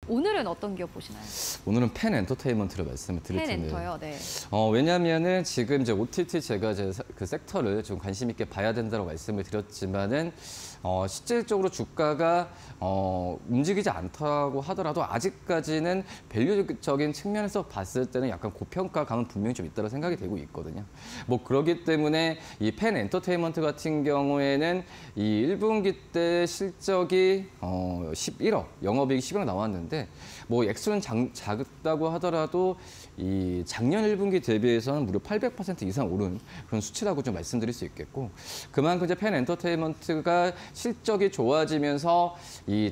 오늘은 어떤 기업 보시나요? 오늘은 펜 엔터테인먼트를 말씀을 드릴 텐데. 펜 엔터요, 네. 왜냐하면은 지금 이제 OTT 제가 그 섹터를 좀 관심 있게 봐야 된다고 말씀을 드렸지만은 실질적으로 주가가 움직이지 않다고 하더라도 아직까지는 밸류적인 측면에서 봤을 때는 약간 고평가감은 분명히 좀 있다고 생각이 되고 있거든요. 뭐 그렇기 때문에 이 펜 엔터테인먼트 같은 경우에는 이 1분기 때 실적이 11억, 영업이익이 10억 나왔는데 뭐 액수는 작다고 하더라도 이 작년 1분기 대비해서는 무려 800% 이상 오른 그런 수치라고 좀 말씀드릴 수 있겠고, 그만큼 이제 펜 엔터테인먼트가 실적이 좋아지면서 이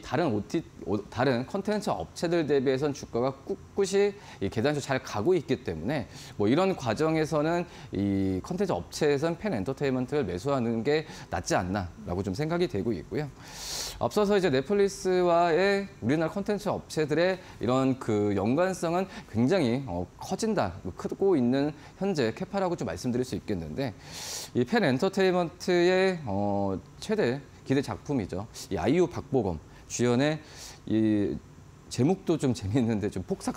다른 컨텐츠 업체들 대비해서는 주가가 꿋꿋이 이 계단식으로 잘 가고 있기 때문에 뭐 이런 과정에서는 이 컨텐츠 업체에서는 펜 엔터테인먼트를 매수하는 게 낫지 않나라고 좀 생각이 되고 있고요. 앞서서 이제 넷플릭스와의 우리나라 컨텐츠 업체들의 이런 그 연관성은 굉장히 커진다, 크고 있는 현재 캐파라고 좀 말씀드릴 수 있겠는데, 이 펜 엔터테인먼트의 최대 기대 작품이죠. 이 아이유 박보검 주연의 이 제목도 좀 재미있는데 좀 폭삭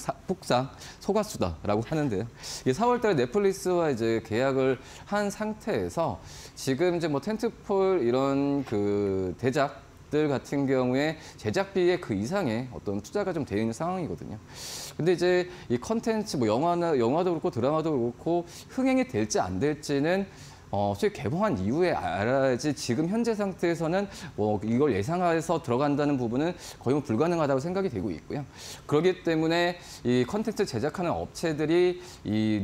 소가수다라고 하는데요. 이 4월달에 넷플릭스와 이제 계약을 한 상태에서 지금 이제 뭐 텐트폴 이런 그 대작들 같은 경우에 제작비의 그 이상의 어떤 투자가 좀 되어 있는 상황이거든요. 근데 이제 이 컨텐츠 뭐 영화도 그렇고 드라마도 그렇고 흥행이 될지 안 될지는 수익 개봉한 이후에 알아야지, 지금 현재 상태에서는 뭐 이걸 예상해서 들어간다는 부분은 거의 뭐 불가능하다고 생각이 되고 있고요. 그렇기 때문에 이 컨텐츠 제작하는 업체들이 이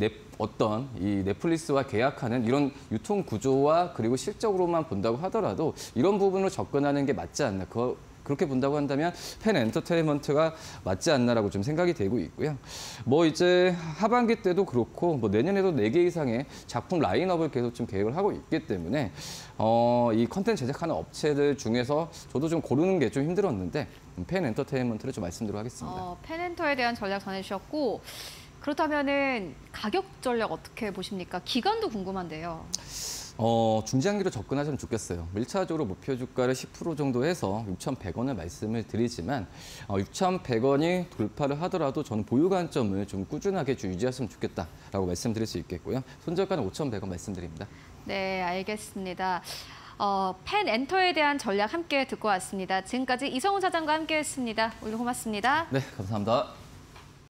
넷플릭스와 계약하는 이런 유통 구조와 그리고 실적으로만 본다고 하더라도 이런 부분으로 접근하는 게 맞지 않나. 그렇게 본다고 한다면 펜 엔터테인먼트가 맞지 않나라고 좀 생각이 되고 있고요. 뭐 이제 하반기 때도 그렇고 뭐 내년에도 4개 이상의 작품 라인업을 계속 좀 계획을 하고 있기 때문에 이 컨텐츠 제작하는 업체들 중에서 저도 좀 고르는 게 좀 힘들었는데 펜 엔터테인먼트를 좀 말씀드리도록 하겠습니다. 펜 엔터에 대한 전략 전해주셨고, 그렇다면은 가격 전략 어떻게 보십니까? 기간도 궁금한데요. 중장기로 접근하시면 좋겠어요. 1차적으로 목표 주가를 10% 정도 해서 6,100원을 말씀을 드리지만 6,100원이 돌파를 하더라도 저는 보유 관점을 좀 꾸준하게 유지하시면 좋겠다라고 말씀드릴 수 있겠고요. 손절가는 5,100원 말씀드립니다. 네, 알겠습니다. 펜 엔터에 대한 전략 함께 듣고 왔습니다. 지금까지 이성훈 사장과 함께했습니다. 오늘 고맙습니다. 네, 감사합니다.